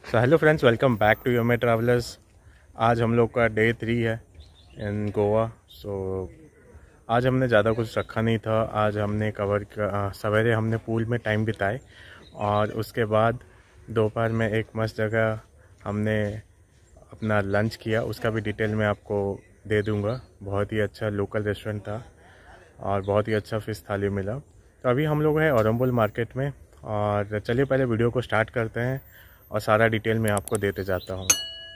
Hello friends, welcome back to your travellers. आज हम लोग का डे 3 है इन गोवा। आज हमने ज़्यादा कुछ रखा नहीं था। आज हमने सवेरे हमने पूल में टाइम बिताए और उसके बाद दोपहर में एक मस्त जगह हमने अपना लंच किया। उसका भी डिटेल मैं आपको दे दूंगा। बहुत ही अच्छा लोकल रेस्टोरेंट था और बहुत ही अच्छा फ़िश थाली मिला। तो अभी हम लोग हैं अरम्बोल मार्केट में और चलिए पहले वीडियो को स्टार्ट करते हैं और सारा डिटेल मैं आपको देते जाता हूँ।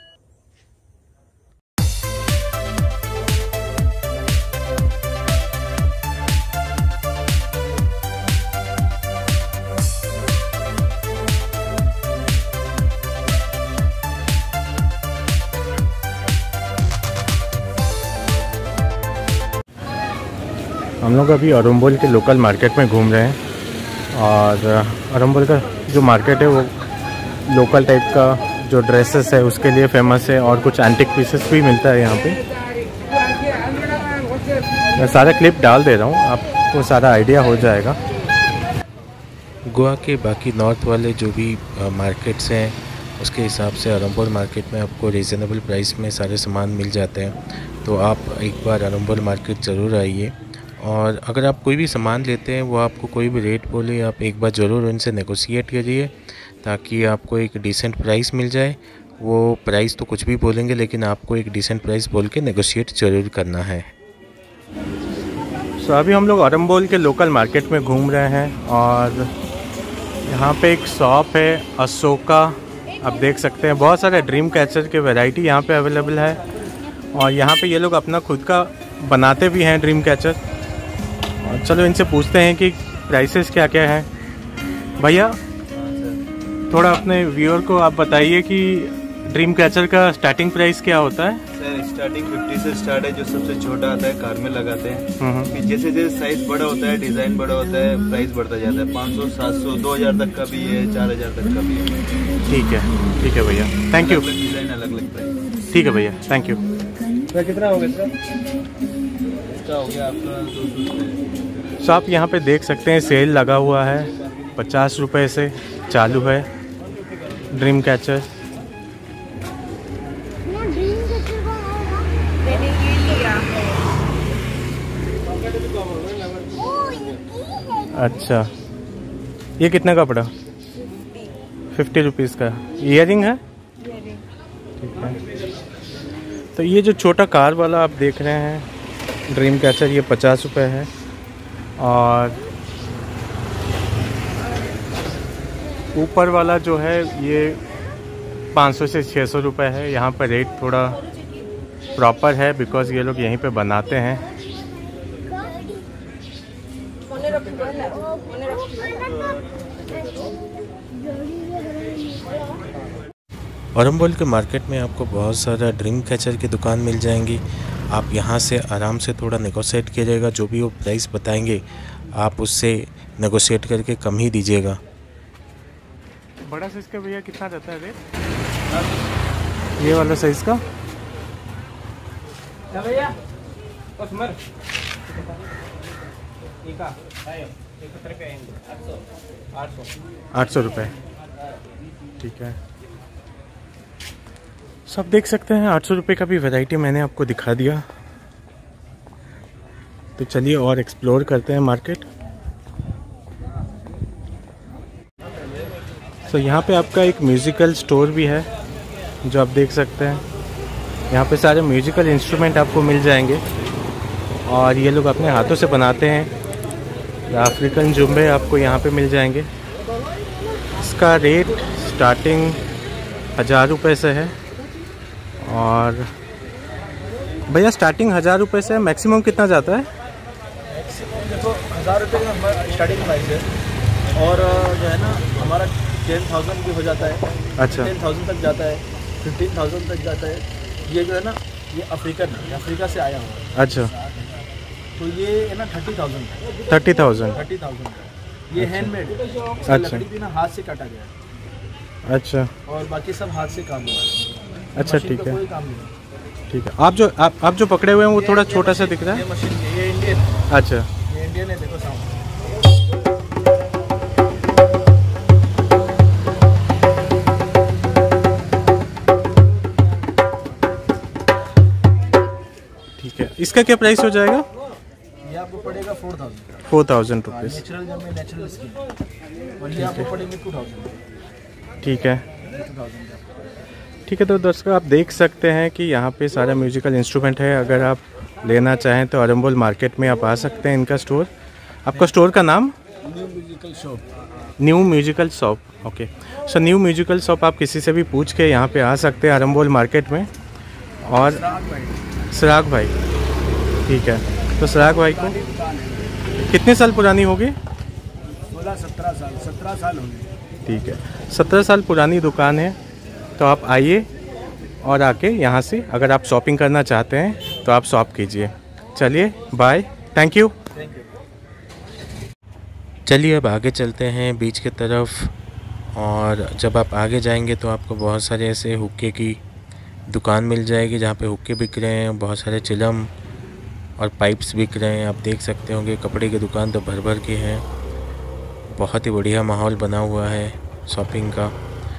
हम लोग अभी अरम्बोल के लोकल मार्केट में घूम रहे हैं और अरम्बोल का जो मार्केट है वो लोकल टाइप का जो ड्रेसेस है उसके लिए फेमस है और कुछ एंटिक पीसेस भी मिलता है यहाँ पे। मैं सारा क्लिप डाल दे रहा हूँ, आपको सारा आइडिया हो जाएगा। गोवा के बाकी नॉर्थ वाले जो भी मार्केट्स हैं उसके हिसाब से अरम्बोल मार्केट में आपको रीज़नेबल प्राइस में सारे सामान मिल जाते हैं। तो आप एक बार अरम्बोल मार्केट ज़रूर आइए और अगर आप कोई भी सामान लेते हैं वो आपको कोई भी रेट बोले आप एक बार ज़रूर उनसे नेगोशिएट करिए ताकि आपको एक डिसेंट प्राइस मिल जाए। वो प्राइस तो कुछ भी बोलेंगे लेकिन आपको एक डिसेंट प्राइस बोल के नेगोशिएट ज़रूर करना है। अभी हम लोग अरम्बोल के लोकल मार्केट में घूम रहे हैं और यहाँ पे एक शॉप है अशोका। आप देख सकते हैं बहुत सारे ड्रीम कैचर के वैरायटी यहाँ पे अवेलेबल है और यहाँ पे ये लोग अपना खुद का बनाते भी हैं ड्रीम कैचर। और चलो इनसे पूछते हैं कि प्राइसेस क्या क्या हैं। भैया थोड़ा अपने व्यूअर को आप बताइए कि ड्रीम कैचर का स्टार्टिंग प्राइस क्या होता है? सर स्टार्टिंग 50 से स्टार्ट है, जो सबसे छोटा आता है कार में लगाते हैं। फिर जैसे जैसे साइज बड़ा होता है, डिजाइन बड़ा होता है, प्राइस बढ़ता जाता है। 500, 700, 2000 तक का भी है, 4000 तक का भी है। ठीक है भैया, थैंक यू। डिजाइन अलग अलग प्राइस। ठीक है भैया, थैंक यू। कितना हो गया सर? इसका हो गया आपका 200 रुपये। आप यहाँ पे देख सकते हैं सेल लगा हुआ है, 50 रुपये से चालू है ड्रीम कैचर। अच्छा, ये कितने का पड़ा? 50 रुपीज़ का। ईयरिंग है? ठीक है। तो ये जो छोटा कार वाला आप देख रहे हैं ड्रीम कैचर, ये 50 रुपये है और ऊपर वाला जो है ये 500 से 600 रुपये है। यहाँ पर रेट थोड़ा प्रॉपर है बिकॉज़ ये लोग यहीं पे बनाते हैं। अरम्बोल के मार्केट में आपको बहुत सारा ड्रीम कैचर की दुकान मिल जाएंगी। आप यहाँ से आराम से थोड़ा नेगोशिएट कीजिएगा, जो भी वो प्राइस बताएंगे आप उससे नेगोशिएट करके कम ही दीजिएगा। बड़ा साइज़ का भैया कितना रहता है रेट? ये वाला साइज़ का 800 रुपये। ठीक है, सब देख सकते हैं 800 रुपये का भी वैरायटी मैंने आपको दिखा दिया। तो चलिए और एक्सप्लोर करते हैं मार्केट। यहाँ पे आपका एक म्यूज़िकल स्टोर भी है जो आप देख सकते हैं। यहाँ पे सारे म्यूज़िकल इंस्ट्रूमेंट आपको मिल जाएंगे और ये लोग अपने हाथों से बनाते हैं। अफ्रीकन जुम्बे आपको यहाँ पे मिल जाएंगे। इसका रेट स्टार्टिंग 1000 रुपये से है और भैया स्टार्टिंग 1000 रुपये से मैक्सिमम कितना जाता है? देखो 1000 रुपये का हमारा स्टार्टिंग प्राइस है और जो है ना हमारा 10,000 भी हो जाता है। अच्छा, 10,000 तक जाता है, 15,000 तक जाता है। ये जो है ना ये अफ्रीका से आया हुआ है। अच्छा, तो ये है ना 30,000 ये हैंडमेड। अच्छा, लकड़ी भी ना हाथ से काटा गया है। अच्छा, और बाकी सब हाथ से काम हुआ है। अच्छा, ठीक है, कोई काम नहीं। ठीक है। आप जो पकड़े हुए हैं वो थोड़ा छोटा सा दिख रहा है। ये मशीन ये इंडियन। अच्छा, ये इंडियन है, देखो साउंड। इसका क्या प्राइस हो जाएगा? ये आपको पड़ेगा 4000 रुपीज़। नेचुरल जम में नेचुरल स्किन, और ये आपको पड़ेंगे 2000। ठीक है 2000। ठीक है। तो दर्शकों आप देख सकते हैं कि यहाँ पे सारा म्यूजिकल इंस्ट्रूमेंट है। अगर आप लेना चाहें तो अरंबोल मार्केट में आप आ सकते हैं। इनका स्टोर, आपका स्टोर का नाम? New musical shop. New musical shop, okay. So new musical shop आप किसी से भी पूछ के यहाँ पे आ सकते हैं अरंबोल मार्केट में। और सराग भाई, ठीक है। तो सराग भाई को कितने साल पुरानी होगी? 16-17 साल, 17 साल होंगे। ठीक है, 17 साल पुरानी दुकान है। तो आप आइए और आके यहाँ से अगर आप शॉपिंग करना चाहते हैं तो आप शॉप कीजिए। चलिए बाय, थैंक यू। चलिए अब आगे चलते हैं बीच की तरफ। और जब आप आगे जाएंगे तो आपको बहुत सारे ऐसे हुक्के की दुकान मिल जाएगी जहाँ पे हुक्के बिक रहे हैं, बहुत सारे चिलम और पाइप्स बिक रहे हैं। आप देख सकते होंगे कपड़े की दुकान तो भर भर के हैं। बहुत ही बढ़िया माहौल बना हुआ है शॉपिंग का।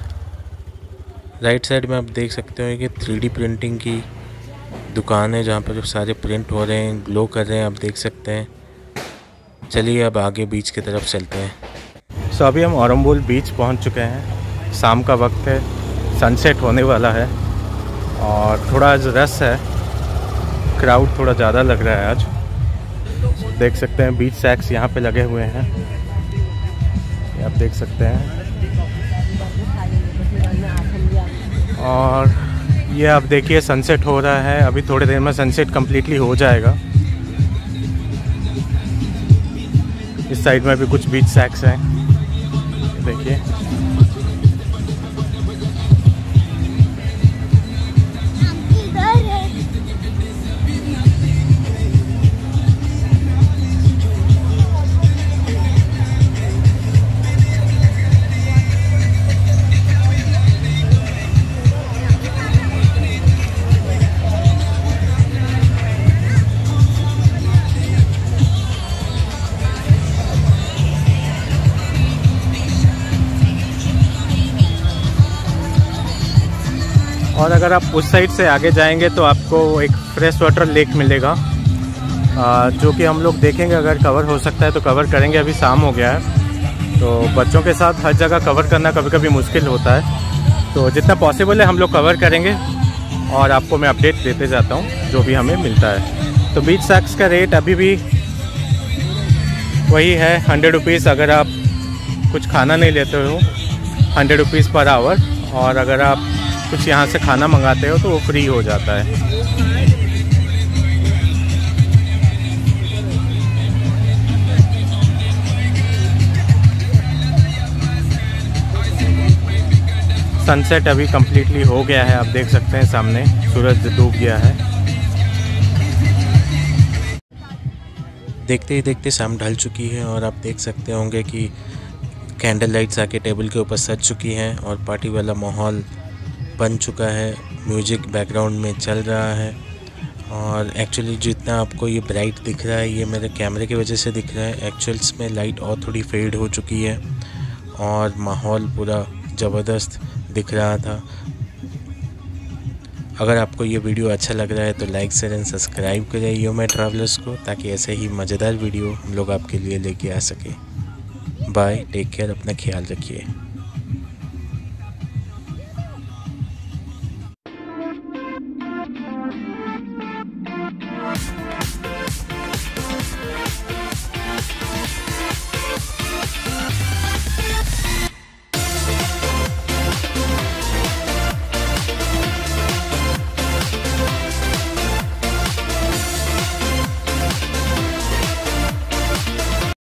राइट साइड में आप देख सकते हो कि 3D प्रिंटिंग की दुकान है जहाँ पर सारे प्रिंट हो रहे हैं, ग्लो कर रहे हैं, आप देख सकते हैं। चलिए अब आगे बीच की तरफ चलते हैं। सो अभी हम अरंबोल बीच पहुंच चुके हैं। शाम का वक्त है, सनसेट होने वाला है और थोड़ा आज रश है, क्राउड थोड़ा ज़्यादा लग रहा है आज। देख सकते हैं बीच सैक्स यहाँ पे लगे हुए हैं, ये आप देख सकते हैं। और ये आप देखिए सनसेट हो रहा है, अभी थोड़ी देर में सनसेट कम्प्लीटली हो जाएगा। इस साइड में भी कुछ बीच सैक्स हैं, देखिए। और अगर आप उस साइड से आगे जाएंगे तो आपको एक फ्रेश वाटर लेक मिलेगा, जो कि हम लोग देखेंगे। अगर कवर हो सकता है तो कवर करेंगे। अभी शाम हो गया है तो बच्चों के साथ हर जगह कवर करना कभी कभी मुश्किल होता है, तो जितना पॉसिबल है हम लोग कवर करेंगे और आपको मैं अपडेट देते जाता हूँ जो भी हमें मिलता है। तो बीच सैक्स का रेट अभी भी वही है 100 रुपीज़। अगर आप कुछ खाना नहीं लेते हो 100 रुपीज़ पर आवर, और अगर आप कुछ यहाँ से खाना मंगाते हो तो वो फ्री हो जाता है। सनसेट अभी कम्प्लीटली हो गया है, आप देख सकते हैं सामने सूरज डूब गया है। देखते ही देखते शाम ढल चुकी है और आप देख सकते होंगे कि कैंडल लाइट्स आके टेबल के ऊपर सज चुकी हैं और पार्टी वाला माहौल बन चुका है। म्यूजिक बैकग्राउंड में चल रहा है और एक्चुअली जितना आपको ये ब्राइट दिख रहा है ये मेरे कैमरे की वजह से दिख रहा है। एक्चुअल्स में लाइट और थोड़ी फेड हो चुकी है और माहौल पूरा ज़बरदस्त दिख रहा था। अगर आपको ये वीडियो अच्छा लग रहा है तो लाइक शेयर एंड सब्सक्राइब करें योमे ट्रैवलर्स को, ताकि ऐसे ही मज़ेदार वीडियो हम लोग आपके लिए लेके आ सकें। बाय, टेक केयर, अपना ख्याल रखिए।